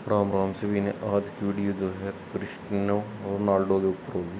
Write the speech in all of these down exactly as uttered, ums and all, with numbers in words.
राम राम सभी ने। आज की वीडियो जो है क्रिस्टियानो रोनाल्डो के ऊपर होगी।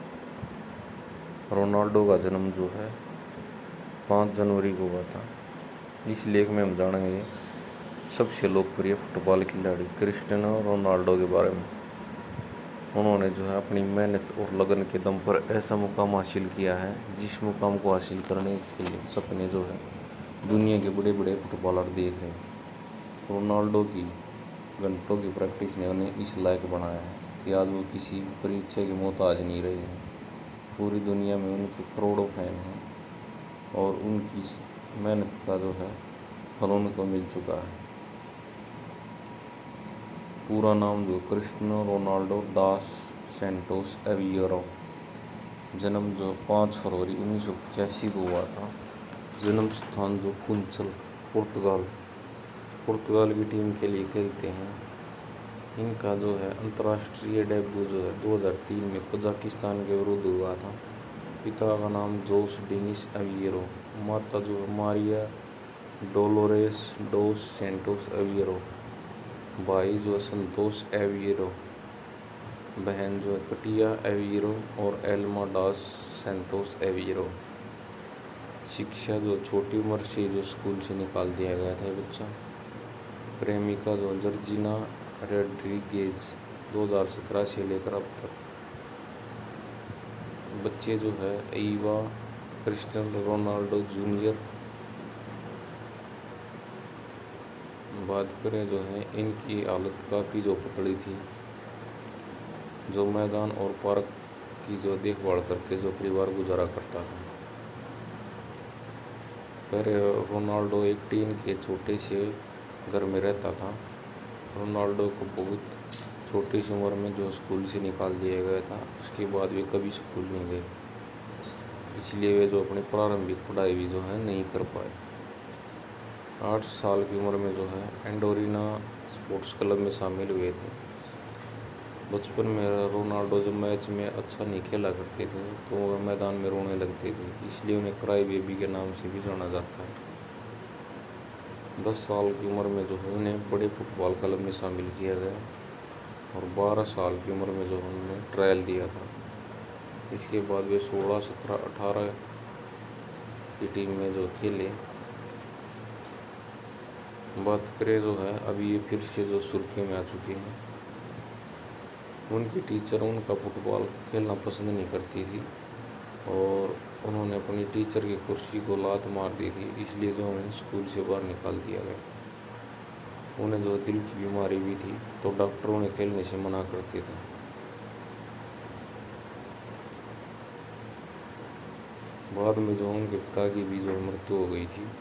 रोनाल्डो का जन्म जो है पाँच जनवरी को हुआ था। इस लेख में हम जानेंगे सबसे लोकप्रिय फुटबॉल खिलाड़ी क्रिस्टियानो रोनाल्डो के बारे में। उन्होंने जो है अपनी मेहनत और लगन के दम पर ऐसा मुकाम हासिल किया है जिस मुकाम को हासिल करने के लिए सपने जो है दुनिया के बड़े बड़े फुटबॉलर देख रहे हैं। रोनाल्डो की घंटों की प्रैक्टिस ने उन्हें इस लायक बनाया है कि आज वो किसी परीक्षा के मोहताज नहीं रहे हैं। पूरी दुनिया में उनके करोड़ों फैन हैं और उनकी मेहनत का जो है फल उनको मिल चुका है। पूरा नाम जो Cristiano Ronaldo dos Santos Aveiro, जन्म जो पाँच फरवरी उन्नीस सौ पचासी को हुआ था। जन्म स्थान जो फुंचल पुर्तगाल पुर्तगाल की टीम के लिए खेलते हैं। इनका जो है अंतर्राष्ट्रीय डेब्यू जो है दो हज़ार तीन में कजाकिस्तान के विरुद्ध हुआ था। पिता का नाम जोस डेनिस एविएरो, माता जो है Maria Dolores dos Santos Aveiro, भाई जो है संतोष एविएरो, बहन जो है कटिया एविएरो और एल्मा डास सैंटोस एविएरो। शिक्षा जो छोटी उम्र से जो स्कूल से निकाल दिया गया था बच्चा। प्रेमिका जो जर्जिना रोड्रिगेज दो हज़ार सत्रह से लेकर अब तक। बच्चे जो है ईवा क्रिस्टियानो रोनाल्डो जूनियर। बात करें जो है इनकी हालत काफ़ी जो पतली थी, जो मैदान और पार्क की जो देखभाल करके जो परिवार गुजारा करता था। पहले रोनाल्डो एक टीन के छोटे से घर में रहता था। रोनाल्डो को बहुत छोटी सी उम्र में जो स्कूल से निकाल दिया गया था, उसके बाद वे कभी स्कूल नहीं गए, इसलिए वे जो अपनी प्रारंभिक पढ़ाई भी जो है नहीं कर पाए। आठ साल की उम्र में जो है एंडोरिना स्पोर्ट्स क्लब में शामिल हुए थे। बचपन में रोनाल्डो जब मैच में अच्छा नहीं खेला करते थे तो वह मैदान में रोने लगते थे, इसलिए उन्हें क्राई बेबी के नाम से भी जाना जाता है। दस साल की उम्र में जो है उन्हें बड़े फुटबॉल क्लब में शामिल किया गया और बारह साल की उम्र में जो उन्होंने ट्रायल दिया था। इसके बाद वे सोलह सत्रह अठारह की टीम में जो खेले। बात करें जो है अभी ये फिर से जो सुर्खियों में आ चुके हैं। उनकी टीचर उनका फुटबॉल खेलना पसंद नहीं करती थी और उन्होंने अपनी टीचर की कुर्सी को लात मार दी थी, इसलिए जो उन्हें स्कूल से बाहर निकाल दिया गया। उन्हें जो दिल की बीमारी भी थी तो डॉक्टर उन्हें खेलने से मना करते थे। बाद में जो उनके पिता की भी जो मृत्यु हो गई थी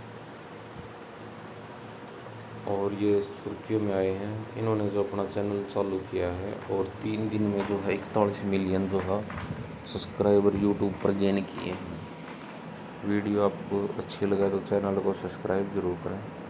और ये सुर्खियों में आए हैं। इन्होंने जो अपना चैनल चालू किया है और तीन दिन में जो है इकतालीस मिलियन जो है सब्सक्राइबर यूट्यूब पर गेन किए हैं। वीडियो आपको अच्छी लगा तो चैनल को सब्सक्राइब जरूर करें।